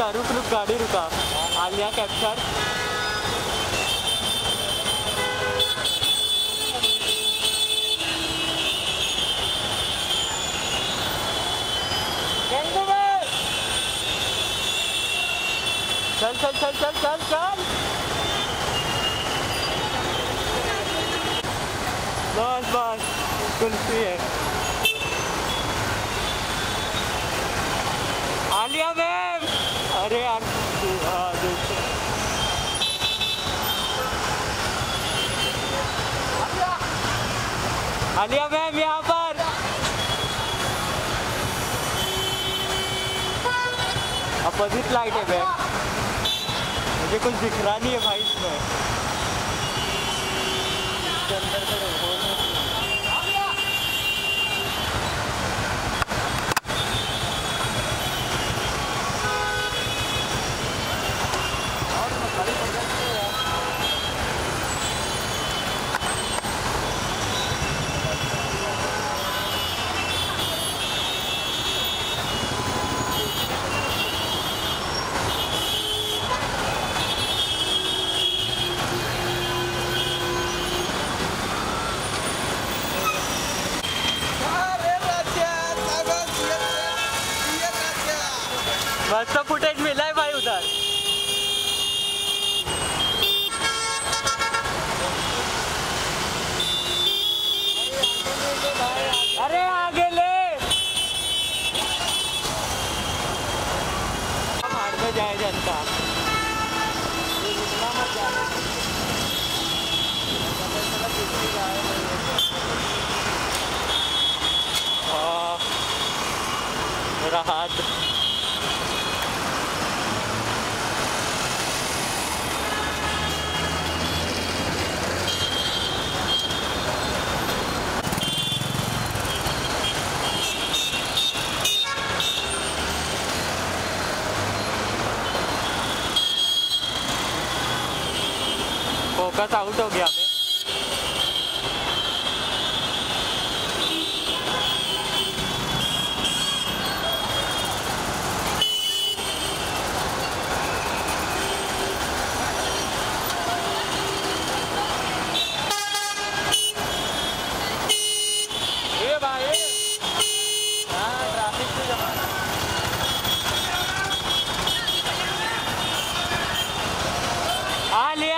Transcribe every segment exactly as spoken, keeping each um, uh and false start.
रुका रुक रुक गाड़ी रुका। आलिया कैप्चर। चल चल चल चल चल चल। बस बस कुल्फी है। आलिया मैम, अरे यार आलिया मैम यहाँ पर। अपोजिट लाइट है मैम, मुझे कुछ दिख रहा नहीं है भाई इसमें। इसके अंदर से मस्त फुटेज मिला है भाई उधर। अरे आगे ले, मार में जाए जनता। मेरा हाथ फोकस आउट हो गया। ये भाई हाँ ट्रैफिक से जमाना। आ लिया।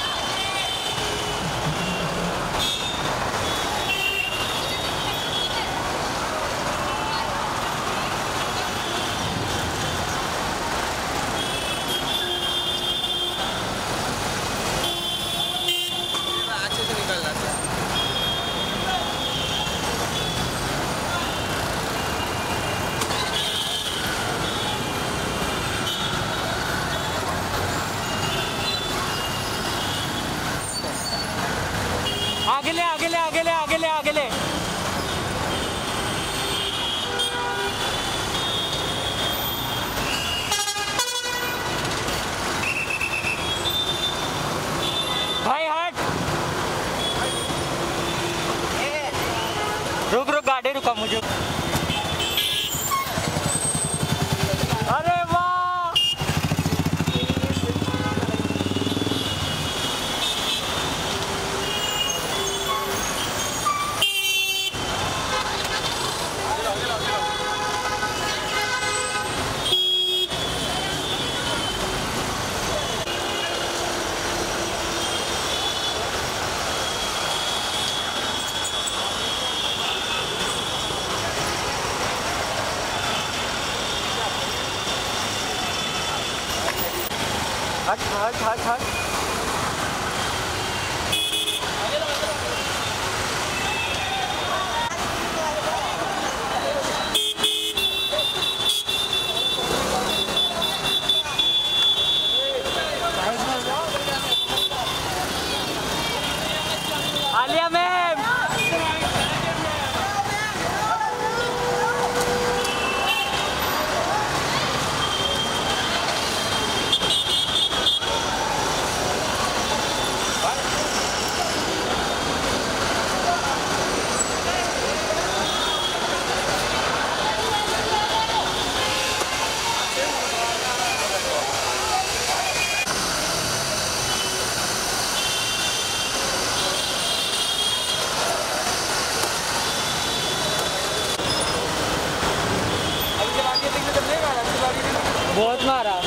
आगे ले आगे ले आगे ले आगे ले आगे ले। भाई हट, रुक रुक गाड़ी रुका मुझे। अरे वाह, हट हट हट हट। आलिया मैम, बहुत मारा।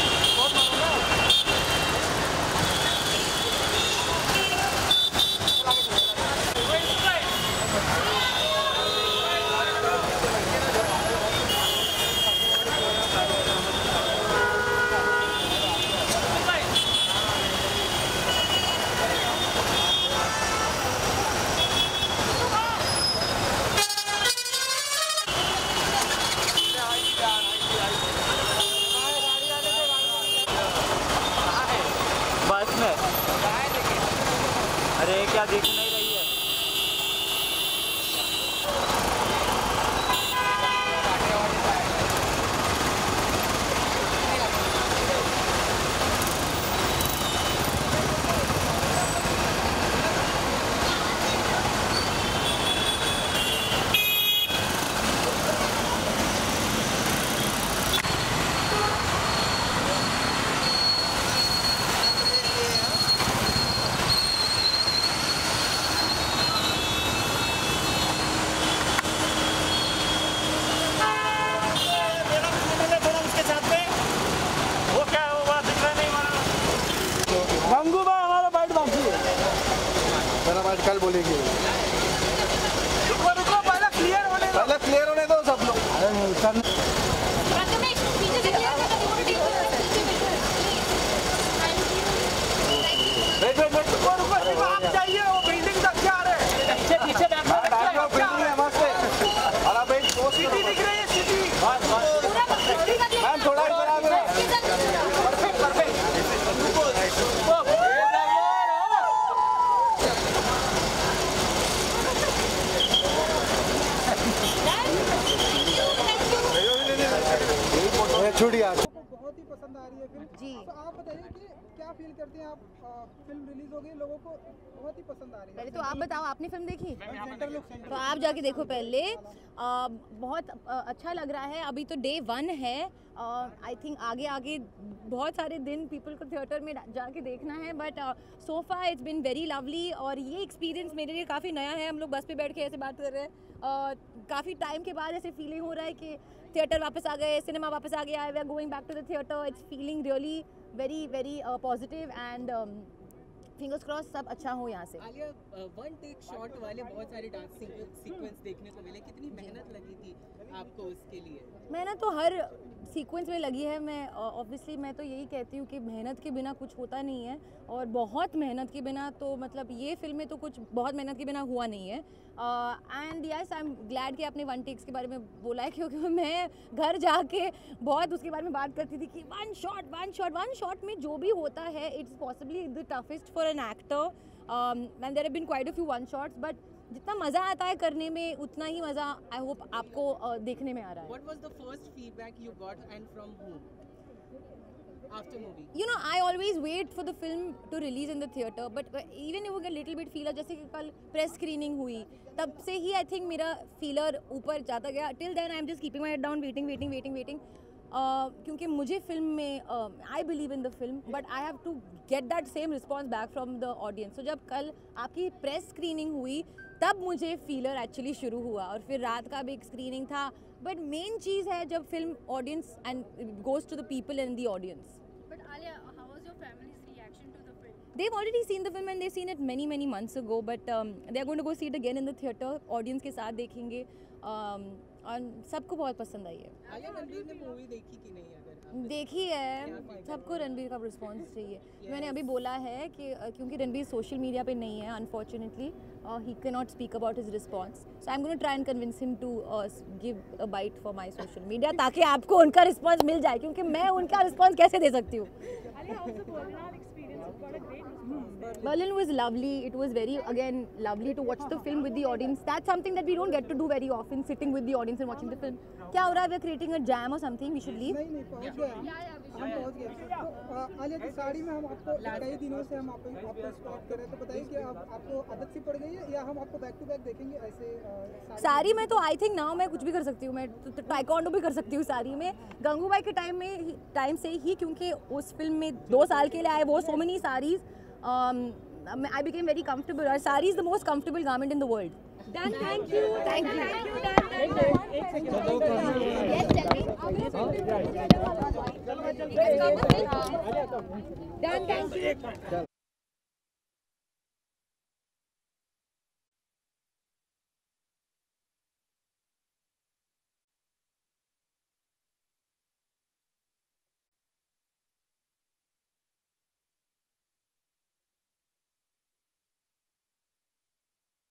बस में अरे क्या दिख नहीं रही है। कल बोलेंगे। रुको रुको पहले क्लियर होने दो, पहले क्लियर होने दो सब लोग। अरे नहीं सर वेट वेट वेट रुको रुको आप जाइए, वो बिल्डिंग तक क्या आ रहे हैं? पीछे पीछे बैक बैक बिल्डिंग है मस्त है। अरे भाई सिटी दिख रही है सिटी। बस बस मैम थोड़ा इधर आ गए। Perfect perfect. छूट गया। बहुत ही पसंद आ रही है फिल्म जी। तो आप बताइए कि क्या फील करते हैं आप? आ, फिल्म रिलीज हो गई, लोगों को बहुत ही पसंद आ रही है। पहले तो आप बताओ, आपने फिल्म देखी? सेंटर लोग सेंटर तो आप जाके देखो पहले। आ, बहुत आ, अच्छा लग रहा है। अभी तो डे वन है। आई थिंक आगे आगे बहुत सारे दिन पीपल को थिएटर में जाके देखना है, but so far it's been very lovely. और ये एक्सपीरियंस मेरे लिए काफ़ी नया है। हम लोग बस पे बैठ के ऐसे बात कर रहे हैं, काफ़ी टाइम के बाद ऐसे फीलिंग हो रहा है कि थिएटर वापस आ गए, सिनेमा वापस आ गया है। We are going back to the theatre. It's feeling really very very positive and fingers cross सब अच्छा हो यहाँ से। आलिया, वन टेक शॉट वाले बहुत सारे डांस सीक्वेंस देखने को मिले, कितनी मेहनत लगी थी आपको उसके लिए? मेहनत तो हर सीक्वेंस में लगी है। मैं ऑब्वियसली मैं तो यही कहती हूँ कि मेहनत के बिना कुछ होता नहीं है, और बहुत मेहनत के बिना तो मतलब ये फिल्म में तो कुछ बहुत मेहनत के बिना हुआ नहीं है। And yes I am glad कि आपने वन टेक्स के बारे में बोला है, क्योंकि मैं घर जाके बहुत उसके बारे में बात करती थी कि one shot one shot one shot में जो भी होता है it's possibly the toughest for an actor. And there have been quite a few one shots, but जितना मज़ा आता है करने में उतना ही मज़ा आई होप आपको uh, देखने में आ रहा है। What was the first feedback you got and from whom after movie? You know, I always wait for the film to release in the theater, but even you get little bit feeler, जैसे कि कल press screening हुई तब से ही I think मेरा feeler ऊपर जाता गया। Till then I am just keeping my head down, waiting waiting waiting waiting क्योंकि मुझे फिल्म में I believe in the film, but I have to get that same response back from the audience. तो जब कल आपकी press screening हुई तब मुझे फीलर एक्चुअली शुरू हुआ, और फिर रात का भी एक स्क्रीनिंग था। बट मेन चीज़ है जब film audience and goes to the people in the audience. But Alia, how was your family's reaction to the film? They've already seen the film and they've seen it many many months ago, but um, they're going to go see it again in the theater. Audience के साथ देखेंगे, um, और सबको बहुत पसंद आई है। आलिया, रणबीर ने movie देखी कि नहीं? अगर आप देखी है, सबको रणबीर का रिस्पॉन्स चाहिए। मैंने अभी बोला है कि क्योंकि रणबीर सोशल मीडिया पे नहीं है unfortunately, he can not speak about his response, so I am going to try and convince him to give a bite for my social media, ताकि आपको उनका रिस्पॉन्स मिल जाए, क्योंकि मैं उनका रिस्पॉन्स कैसे दे सकती हूँ। Berlin was lovely. It was very, again, lovely to watch the film with the audience. That's something that we don't get to do very often, sitting with the audience and watching the film. क्या हो रहा है? We are creating a jam or something. We should leave. नहीं नहीं पहुंच गए हम पहुंच गए। तो आलिया की साड़ी में हम आपको कई दिनों से हम आपको आपको स्टॉक कर रहे हैं, तो बताइए कि आप आपको आदत सी पड़ गई है या हम आपको बैक टू बैक देखेंगे ऐसे? साड़ी में तो आई थिंक नाउ मैं कुछ भी कर सकती हूँ, मैं टाइकोंडो भी कर सकती हूँ साड़ी में। गंगूबाई के टाइम में टाइम से ही, क्योंकि उस फिल्म में दो साल के लिए आए वो so many saris, I became very comfortable. और sari is the most comfortable garment in the world. Done. Thank you. Thank you. Thank you. Done. Done. Yes, tell me. Done. Thank you.